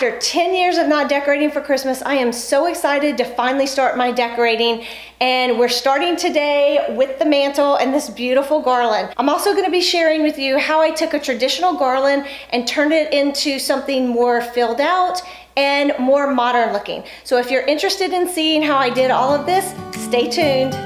After 10 years of not decorating for Christmas, I am so excited to finally start my decorating, and we're starting today with the mantle and this beautiful garland. I'm also going to be sharing with you how I took a traditional garland and turned it into something more filled out and more modern looking. So if you're interested in seeing how I did all of this, stay tuned.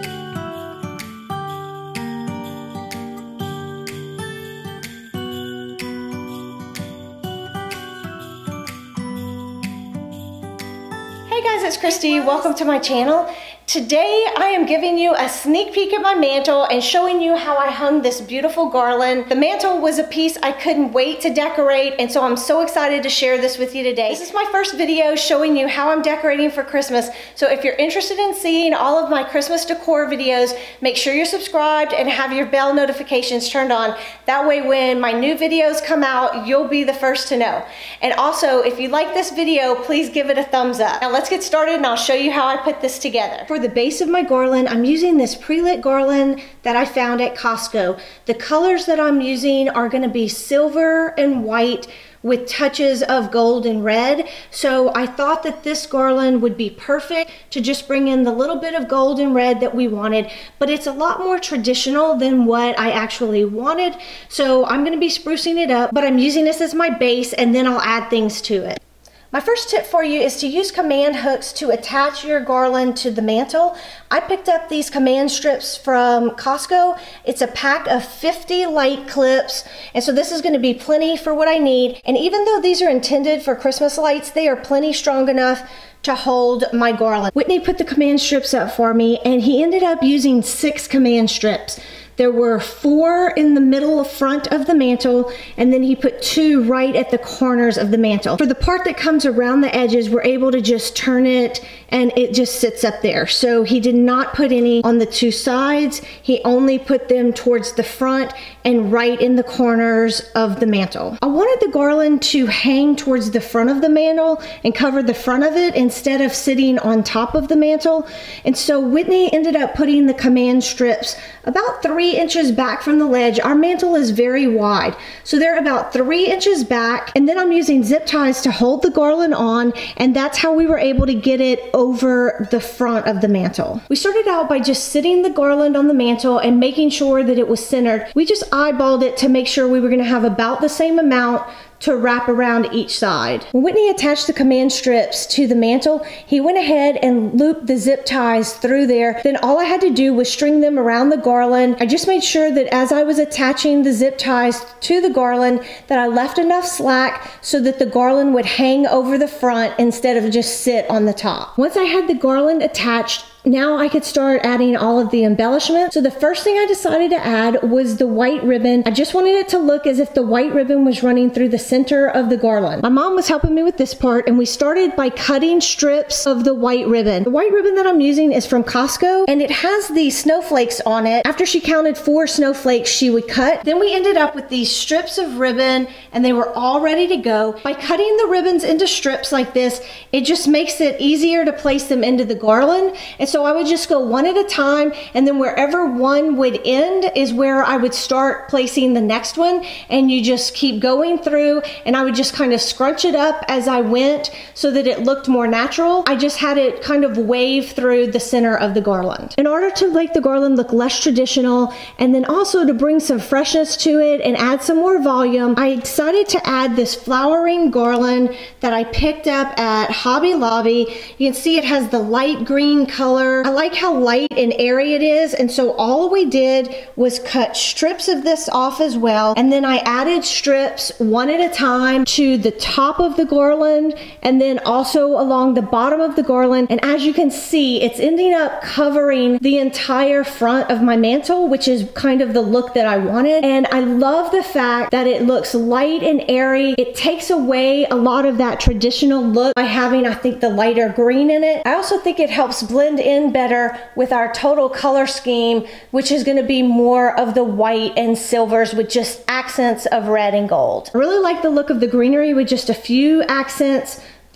Hey guys, it's Christy. Welcome to my channel. Today I am giving you a sneak peek at my mantle and showing you how I hung this beautiful garland. The mantle was a piece I couldn't wait to decorate, and so I'm so excited to share this with you today. This is my first video showing you how I'm decorating for Christmas, so if you're interested in seeing all of my Christmas decor videos, make sure you're subscribed and have your bell notifications turned on. That way when my new videos come out, you'll be the first to know. And also, if you like this video, please give it a thumbs up. Now let's get started and I'll show you how I put this together. For the base of my garland, I'm using this pre-lit garland that I found at Costco. The colors that I'm using are going to be silver and white with touches of gold and red. So I thought that this garland would be perfect to just bring in the little bit of gold and red that we wanted, but it's a lot more traditional than what I actually wanted. So I'm going to be sprucing it up, but I'm using this as my base and then I'll add things to it. My first tip for you is to use command hooks to attach your garland to the mantle. I picked up these command strips from Costco. It's a pack of 50 light clips, and so this is going to be plenty for what I need. And even though these are intended for Christmas lights, they are plenty strong enough to hold my garland. Whitney put the command strips up for me, and he ended up using 6 command strips. There were 4 in the middle front of the mantle, and then he put 2 right at the corners of the mantle. For the part that comes around the edges, we're able to just turn it and it just sits up there. So he did not put any on the 2 sides. He only put them towards the front and right in the corners of the mantle. I wanted the garland to hang towards the front of the mantle and cover the front of it instead of sitting on top of the mantle. And so Whitney ended up putting the command strips about 3 inches back from the ledge. Our mantle is very wide, so they're about 3 inches back, and then I'm using zip ties to hold the garland on, and that's how we were able to get it over the front of the mantle. We started out by just sitting the garland on the mantle and making sure that it was centered. We just eyeballed it to make sure we were going to have about the same amount to wrap around each side. When Whitney attached the command strips to the mantle, he went ahead and looped the zip ties through there. Then all I had to do was string them around the garland. I just made sure that as I was attaching the zip ties to the garland that I left enough slack so that the garland would hang over the front instead of just sit on the top. Once I had the garland attached, now I could start adding all of the embellishments. So the first thing I decided to add was the white ribbon. I just wanted it to look as if the white ribbon was running through the center of the garland. My mom was helping me with this part, and we started by cutting strips of the white ribbon. The white ribbon that I'm using is from Costco, and it has these snowflakes on it. After she counted 4 snowflakes she would cut. Then we ended up with these strips of ribbon, and they were all ready to go. By cutting the ribbons into strips like this, it just makes it easier to place them into the garland. And so I would just go one at a time, and then wherever one would end is where I would start placing the next one, and you just keep going through, and I would just kind of scrunch it up as I went so that it looked more natural. I just had it kind of wave through the center of the garland. In order to make the garland look less traditional, and then also to bring some freshness to it and add some more volume, I decided to add this flowering garland that I picked up at Hobby Lobby. You can see it has the light green color. I like how light and airy it is, and so all we did was cut strips of this off as well, and then I added strips one at a time to the top of the garland and then also along the bottom of the garland. And as you can see, it's ending up covering the entire front of my mantle, which is kind of the look that I wanted. And I love the fact that it looks light and airy. It takes away a lot of that traditional look by having, I think, the lighter green in it. I also think it helps blend in better with our total color scheme, which is going to be more of the white and silvers with just accents of red and gold. I really like the look of the greenery with just a few accents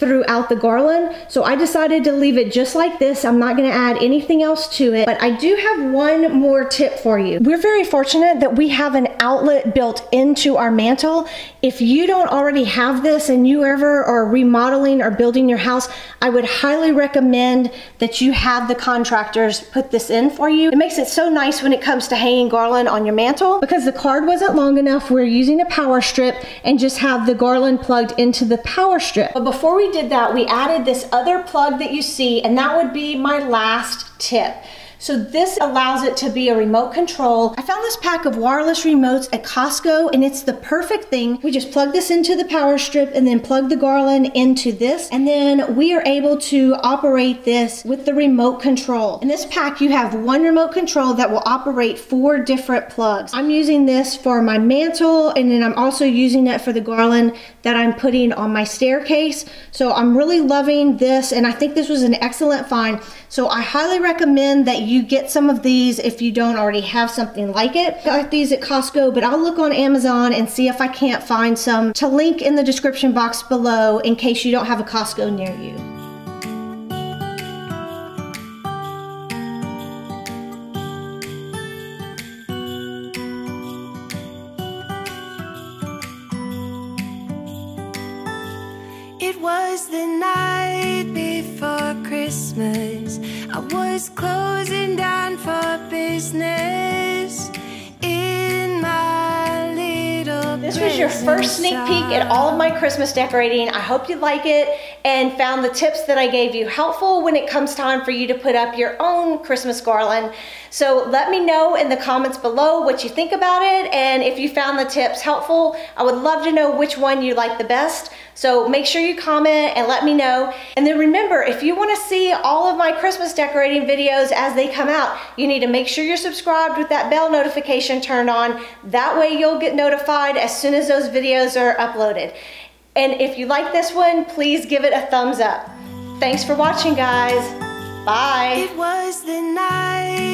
throughout the garland. So I decided to leave it just like this. I'm not gonna add anything else to it, but I do have one more tip for you. We're very fortunate that we have an outlet built into our mantle. If you don't already have this and you ever are remodeling or building your house, I would highly recommend that you have the contractors put this in for you. It makes it so nice when it comes to hanging garland on your mantle. Because the card wasn't long enough, we're using a power strip and just have the garland plugged into the power strip. But before we did that, we added this other plug that you see, and that would be my last tip. So this allows it to be a remote control. I found this pack of wireless remotes at Costco, and it's the perfect thing. We just plug this into the power strip and then plug the garland into this, and then we are able to operate this with the remote control. In this pack, you have one remote control that will operate 4 different plugs. I'm using this for my mantle, and then I'm also using it for the garland that I'm putting on my staircase. So I'm really loving this, and I think this was an excellent find. So I highly recommend that you get some of these if you don't already have something like it. I got these at Costco, but I'll look on Amazon and see if I can't find some to link in the description box below in case you don't have a Costco near you. It was the night before Christmas. I was closing down for business in my little This was your first sneak peek at all of my Christmas decorating. I hope you like it and found the tips that I gave you helpful when it comes time for you to put up your own Christmas garland. So let me know in the comments below what you think about it, and if you found the tips helpful. I would love to know which one you like the best. So make sure you comment and let me know. And then remember, if you want to see all of my Christmas decorating videos as they come out, you need to make sure you're subscribed with that bell notification turned on. That way you'll get notified as soon as those videos are uploaded. And if you like this one, please give it a thumbs up. Thanks for watching, guys. Bye. It was the night